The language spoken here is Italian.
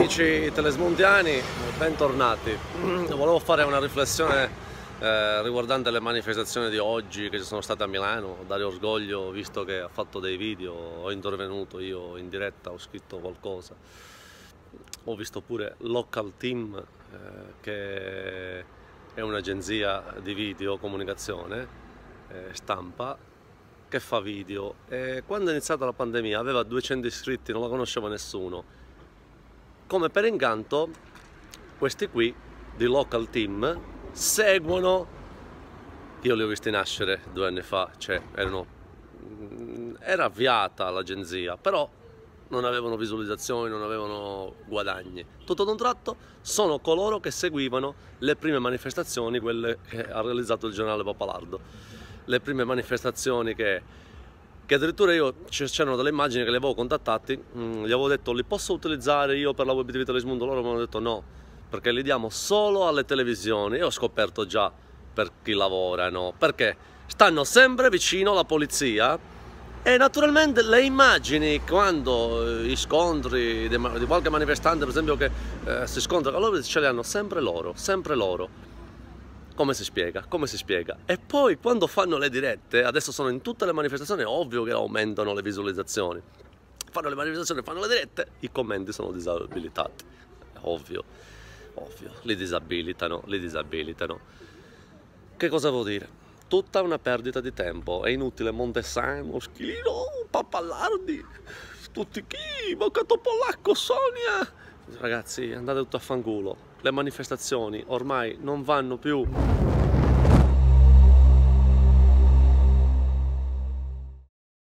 amici telesmondiani, bentornati. Volevo fare una riflessione riguardante le manifestazioni di oggi che ci sono state a Milano. Dario Orgoglio, visto che ha fatto dei video, ho intervenuto io in diretta, ho scritto qualcosa. Ho visto pure Local Team, che è un'agenzia di video comunicazione, stampa, che fa video. E quando è iniziata la pandemia aveva 200 iscritti, non la conosceva nessuno. Come per incanto questi qui di Local Team seguono, io li ho visti nascere 2 anni fa, cioè era avviata l'agenzia, però non avevano visualizzazioni, non avevano guadagni. Tutto ad un tratto sono coloro che seguivano le prime manifestazioni, quelle che ha realizzato il giornale Papalardo, le prime manifestazioni che addirittura io c'erano delle immagini che li avevo contattati, gli avevo detto li posso utilizzare io per la web di Telesmundo, loro mi hanno detto no, perché li diamo solo alle televisioni. E ho scoperto già per chi lavorano, perché stanno sempre vicino alla polizia e naturalmente le immagini, quando gli scontri di qualche manifestante per esempio che si scontra con loro, ce le hanno sempre loro, sempre loro. Come si spiega? Come si spiega? E poi quando fanno le dirette, adesso sono in tutte le manifestazioni, è ovvio che aumentano le visualizzazioni. Fanno le manifestazioni, fanno le dirette, i commenti sono disabilitati. Ovvio, ovvio, li disabilitano, li disabilitano. Che cosa vuol dire? Tutta una perdita di tempo, è inutile Montesano, Schilino, Papalardi, tutti chi, Boccato Polacco, Sonia. Ragazzi, andate tutto a fanculo. Le manifestazioni ormai non vanno più.